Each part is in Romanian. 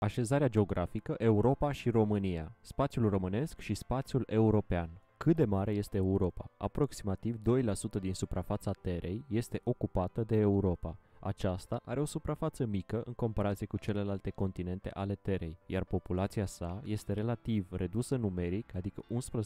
Așezarea geografică, Europa și România, spațiul românesc și spațiul european. Cât de mare este Europa? Aproximativ 2% din suprafața Terei este ocupată de Europa. Aceasta are o suprafață mică în comparație cu celelalte continente ale Terei, iar populația sa este relativ redusă numeric, adică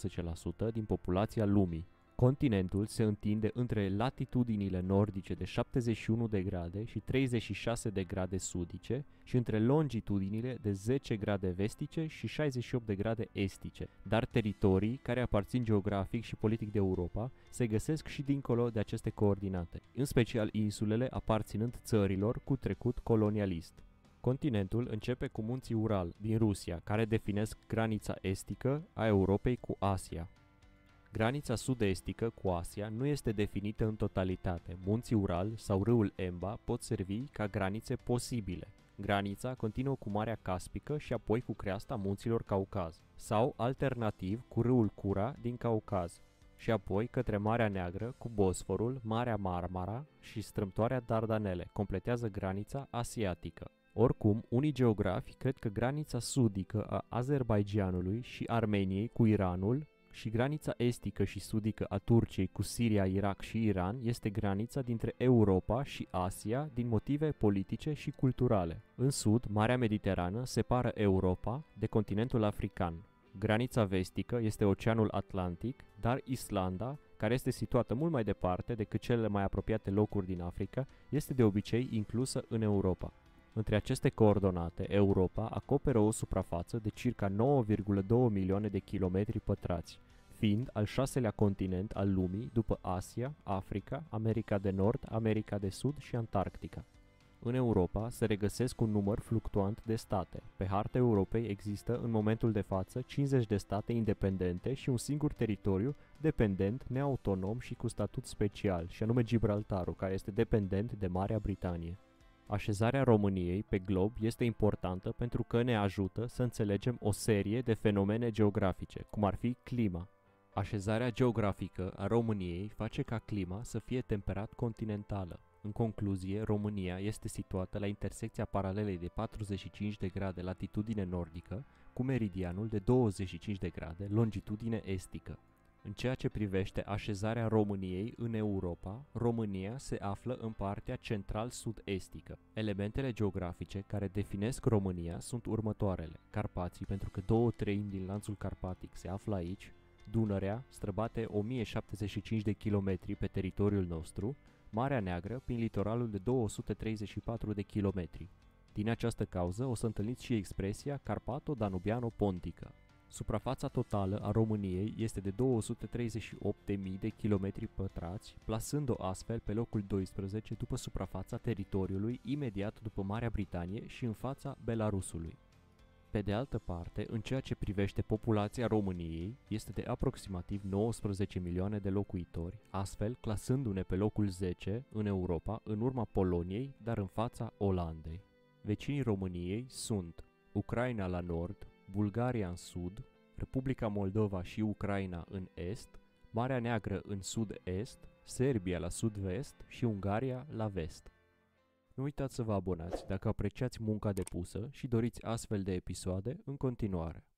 11% din populația lumii. Continentul se întinde între latitudinile nordice de 71 de grade și 36 de grade sudice și între longitudinile de 10 grade vestice și 68 de grade estice, dar teritorii care aparțin geografic și politic de Europa se găsesc și dincolo de aceste coordinate, în special insulele aparținând țărilor cu trecut colonialist. Continentul începe cu munții Ural din Rusia, care definesc granița estică a Europei cu Asia. Granița sud-estică cu Asia nu este definită în totalitate. Munții Ural sau râul Emba pot servi ca granițe posibile. Granița continuă cu Marea Caspică și apoi cu creasta munților Caucaz, sau alternativ cu râul Kura din Caucaz, și apoi către Marea Neagră cu Bosforul, Marea Marmara și strâmtoarea Dardanele, completează granița asiatică. Oricum, unii geografi cred că granița sudică a Azerbaidjanului și Armeniei cu Iranul și granița estică și sudică a Turciei cu Siria, Irak și Iran este granița dintre Europa și Asia din motive politice și culturale. În sud, Marea Mediterană separă Europa de continentul african. Granița vestică este Oceanul Atlantic, dar Islanda, care este situată mult mai departe decât cele mai apropiate locuri din Africa, este de obicei inclusă în Europa. Între aceste coordonate, Europa acoperă o suprafață de circa 9,2 milioane de kilometri pătrați, fiind al șaselea continent al lumii după Asia, Africa, America de Nord, America de Sud și Antarctica. În Europa se regăsesc un număr fluctuant de state. Pe harta Europei există în momentul de față 50 de state independente și un singur teritoriu dependent, neautonom și cu statut special, și anume Gibraltarul, care este dependent de Marea Britanie. Așezarea României pe glob este importantă pentru că ne ajută să înțelegem o serie de fenomene geografice, cum ar fi clima. Așezarea geografică a României face ca clima să fie temperat continentală. În concluzie, România este situată la intersecția paralelei de 45 de grade latitudine nordică cu meridianul de 25 de grade longitudine estică. În ceea ce privește așezarea României în Europa, România se află în partea central-sud-estică. Elementele geografice care definesc România sunt următoarele: Carpații, pentru că 2/3 din lanțul carpatic se află aici, Dunărea, străbate 1075 de kilometri pe teritoriul nostru, Marea Neagră, prin litoralul de 234 de kilometri. Din această cauză o să întâlniți și expresia Carpato-Danubiano-Pontică. Suprafața totală a României este de 238.000 de kilometri pătrați, plasând-o astfel pe locul 12 după suprafața teritoriului imediat după Marea Britanie și în fața Belarusului. Pe de altă parte, în ceea ce privește populația României, este de aproximativ 19 milioane de locuitori, astfel clasându-ne pe locul 10 în Europa, în urma Poloniei, dar în fața Olandei. Vecinii României sunt Ucraina la nord, Bulgaria în sud, Republica Moldova și Ucraina în est, Marea Neagră în sud-est, Serbia la sud-vest și Ungaria la vest. Nu uitați să vă abonați dacă apreciați munca depusă și doriți astfel de episoade în continuare.